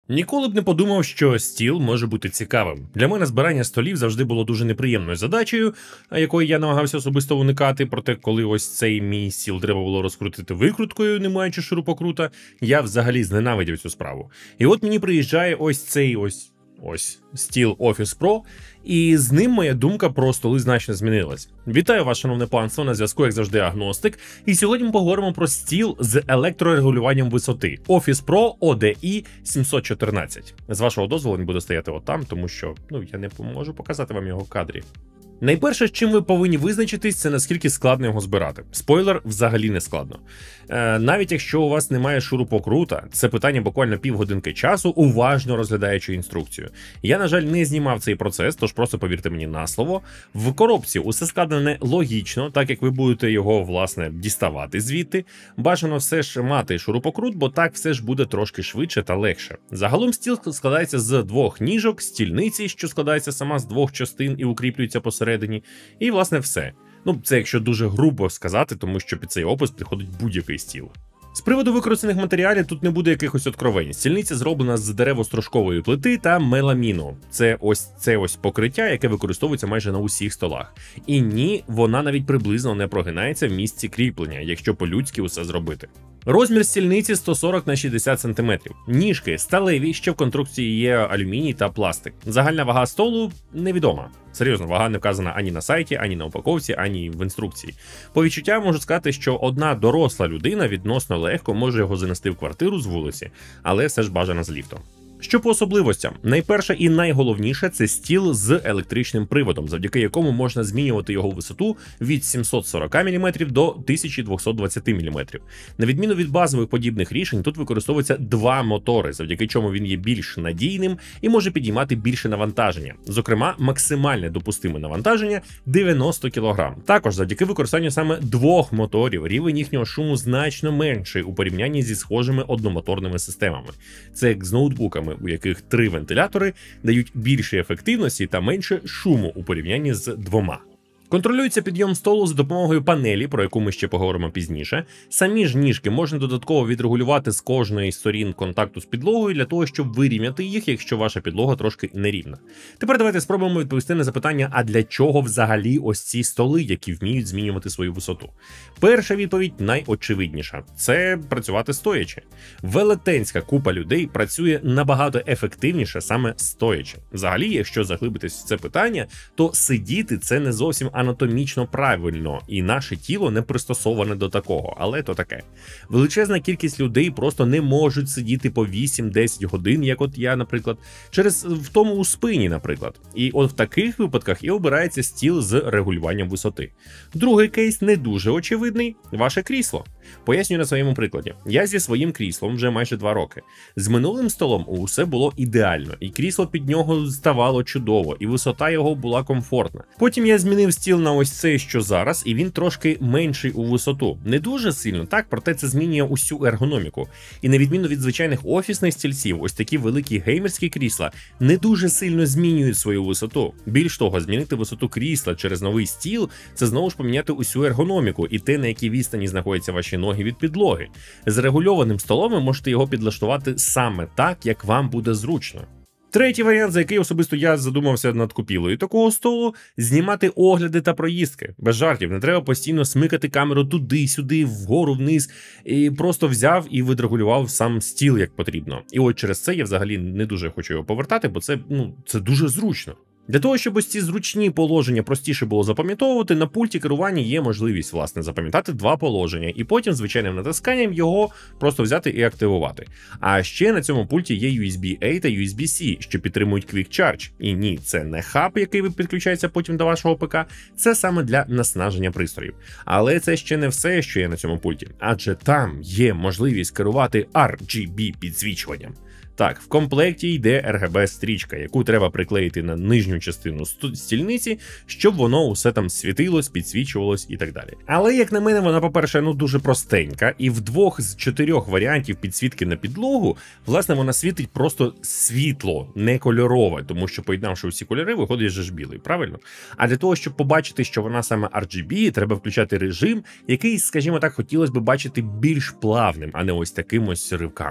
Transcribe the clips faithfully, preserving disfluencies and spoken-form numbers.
Ніколи б не подумав, що стіл може бути цікавим. Для мене збирання столів завжди було дуже неприємною задачею, якої я намагався особисто уникати. Проте, коли ось цей мій стіл треба було розкрутити викруткою, не маючи шурупокрута, я взагалі зненавидів цю справу. І от мені приїжджає ось цей ось ось стіл Office Pro, і з ним моя думка про столи значно змінилась. Вітаю вас, шановне панство, на зв'язку, як завжди, Агностик. І сьогодні ми поговоримо про стіл з електрорегулюванням висоти Office Pro о ді і сімсот чотирнадцять. З вашого дозволу він буде стояти отам, тому що, ну, я не можу показати вам його в кадрі. Найперше, з чим ви повинні визначитись, це наскільки складно його збирати. Спойлер, взагалі не складно. Е, навіть якщо у вас немає шурупокрута, це питання буквально півгодинки часу, уважно розглядаючи інструкцію. Я, на жаль, не знімав цей процес, тож просто повірте мені на слово. В коробці усе складене логічно, так як ви будете його, власне, діставати звідти. Бажано все ж мати шурупокрут, бо так все ж буде трошки швидше та легше. Загалом стіл складається з двох ніжок, стільниці, що складається сама з двох частин і укріплюється посередині. І, власне, все. Ну, це якщо дуже грубо сказати, тому що під цей опис підходить будь-який стіл. З приводу використаних матеріалів тут не буде якихось откровень. Стільниця зроблена з деревостружкової плити та меламіну. Це ось це ось покриття, яке використовується майже на усіх столах. І ні, вона навіть приблизно не прогинається в місці кріплення, якщо по-людськи усе зробити. Розмір стільниці сто сорок на шістдесят сантиметрів. Ніжки сталеві, ще в конструкції є алюміній та пластик. Загальна вага столу невідома. Серйозно, вага не вказана ані на сайті, ані на упаковці, ані в інструкції. По відчуттям можу сказати, що одна доросла людина відносно легко може його занести в квартиру з вулиці, але все ж бажано з ліфтом. Що по особливостям? Найперше і найголовніше – це стіл з електричним приводом, завдяки якому можна змінювати його висоту від сімсот сорок міліметрів до тисяча двісті двадцять міліметрів. На відміну від базових подібних рішень, тут використовуються два мотори, завдяки чому він є більш надійним і може підіймати більше навантаження. Зокрема, максимальне допустиме навантаження – дев'яносто кілограм. Також завдяки використанню саме двох моторів рівень їхнього шуму значно менший у порівнянні зі схожими одномоторними системами. Це як з ноутбуками, у яких три вентилятори дають більше ефективності та менше шуму у порівнянні з двома. Контролюється підйом столу за допомогою панелі, про яку ми ще поговоримо пізніше. Самі ж ніжки можна додатково відрегулювати з кожної з сторін контакту з підлогою для того, щоб вирівняти їх, якщо ваша підлога трошки нерівна. Тепер давайте спробуємо відповісти на запитання, а для чого взагалі ось ці столи, які вміють змінювати свою висоту? Перша відповідь найочевидніша – це працювати стоячи. Велетенська купа людей працює набагато ефективніше саме стоячи. Взагалі, якщо заглибитись в це питання, то сидіти – це не зовсім анатомічно правильно, і наше тіло не пристосоване до такого, але то таке. Величезна кількість людей просто не можуть сидіти по вісім-десять годин, як от я, наприклад, через втому у спині, наприклад. І от в таких випадках і обирається стіл з регулюванням висоти. Другий кейс не дуже очевидний – ваше крісло. Пояснюю на своєму прикладі. Я зі своїм кріслом вже майже два роки. З минулим столом усе було ідеально, і крісло під нього ставало чудово, і висота його була комфортна. Потім я змінив стіл на ось цей, що зараз, і він трошки менший у висоту. Не дуже сильно, так, проте це змінює усю ергономіку. І на відміну від звичайних офісних стільців, ось такі великі геймерські крісла не дуже сильно змінюють свою висоту. Більш того, змінити висоту крісла через новий стіл – це знову ж поміняти усю ергономіку і те, на якій відстані знаходяться ваші ноги від підлоги. З регульованим столом ви можете його підлаштувати саме так, як вам буде зручно. Третій варіант, за який особисто я задумався над купівлею такого столу – знімати огляди та проїздки. Без жартів, не треба постійно смикати камеру туди-сюди, вгору-вниз, і просто взяв і відрегулював сам стіл як потрібно. І от через це я взагалі не дуже хочу його повертати, бо це, ну, це дуже зручно. Для того, щоб ось ці зручні положення простіше було запам'ятовувати, на пульті керування є можливість, власне, запам'ятати два положення, і потім звичайним натисканням його просто взяти і активувати. А ще на цьому пульті є ю ес бі-A та ю ес бі-C, що підтримують Quick Charge. І ні, це не хаб, який підключається потім до вашого ПК, це саме для наснаження пристроїв. Але це ще не все, що є на цьому пульті, адже там є можливість керувати ар джі бі-підсвічуванням. Так, в комплекті йде ар ге бі-стрічка, яку треба приклеїти на нижню частину стільниці, щоб воно усе там світилось, підсвічувалось і так далі. Але, як на мене, вона, по-перше, ну дуже простенька, і в двох з чотирьох варіантів підсвітки на підлогу, власне, вона світить просто світло, не кольорове, тому що, поєднавши всі кольори, виходить же ж білий, правильно? А для того, щоб побачити, що вона саме ар джі бі, треба включати режим, який, скажімо так, хотілося б бачити більш плавним, а не ось таким ось ривками.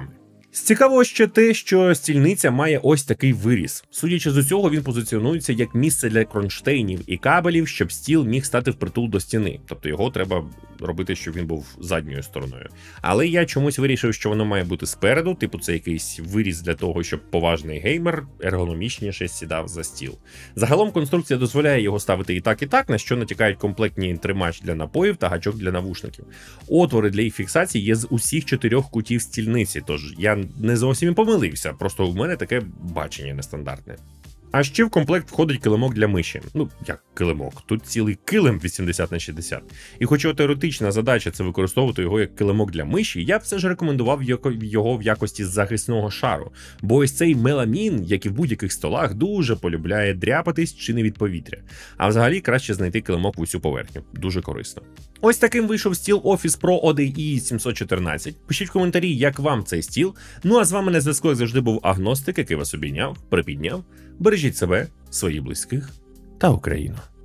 З цікавого ще те, що стільниця має ось такий виріз. Судячи з усього, він позиціонується як місце для кронштейнів і кабелів, щоб стіл міг стати впритул до стіни. Тобто його треба робити, щоб він був задньою стороною. Але я чомусь вирішив, що воно має бути спереду, типу це якийсь виріз для того, щоб поважний геймер ергономічніше сідав за стіл. Загалом конструкція дозволяє його ставити і так, і так, на що натякають комплектні тримач для напоїв та гачок для навушників. Отвори для їх фіксації є з усіх чотирьох кутів стільниці, тож я не зовсім і помилився, просто в мене таке бачення нестандартне. А ще в комплект входить килимок для миші. Ну, як килимок, тут цілий килим вісімдесят на шістдесят. І хоча теоретична задача це використовувати його як килимок для миші, я б все ж рекомендував його в якості захисного шару. Бо ось цей меламін, як і в будь-яких столах, дуже полюбляє дряпатись чи не від повітря. А взагалі краще знайти килимок в усю поверхню. Дуже корисно. Ось таким вийшов стіл Office Pro о ді і сімсот чотирнадцять. Пишіть в коментарі, як вам цей стіл. Ну а з вами на зв'язку, як завжди, був Агностик, який вас обійняв, припідняв. Бережіть себе, своїх близьких та Україну.